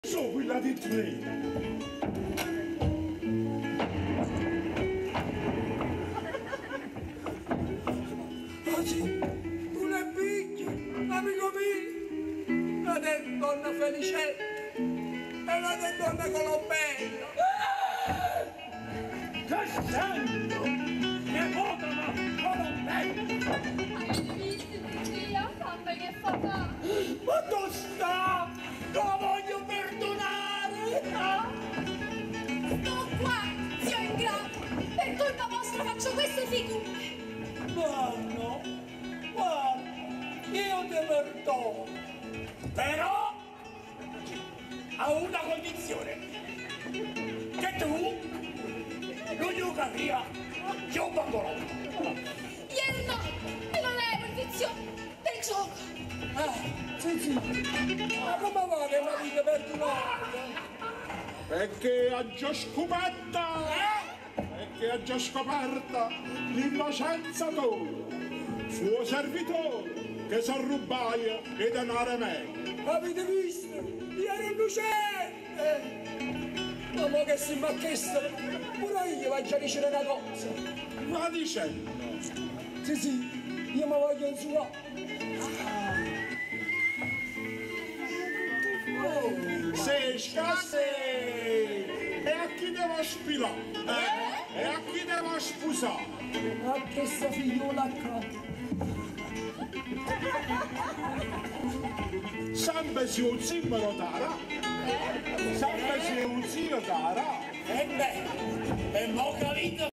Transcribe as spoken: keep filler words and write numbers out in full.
So quella di tre. Oggi tu le picchi, amico mio, la del donna Felicetta e la del donna Colombello. Che sento che votano Colombello. Hai visto zia, sangue che fa fa? Ma dove sta? La voglio perdonare! Sto qua, zio ingrato, per colpa vostra faccio queste figure. Guarda, guarda, io ti perdono, però a una condizione, che tu non gli capia, io bambolo. Ieri no, e non è il vizio del gioco. Ah, sì, sì, ma come va che mi avete perdonato? Perché ha già scoperta, perché ha già scoperta l'innocenza tua, suo servitore che si rubaia e denaro meglio. Avete visto? Io ero innocente! Ma mo che si mi ha chiesto, pure io voglio dicere una cosa. Ma dicendo, Sì, sì, io mi voglio insulare. sei scasse! E a chi devo spilare? Eh? E a chi devo sposare? Ma che sta figliola qua? Sempre se un zimbero tara, sempre se un zio tara. E beh, e mo capito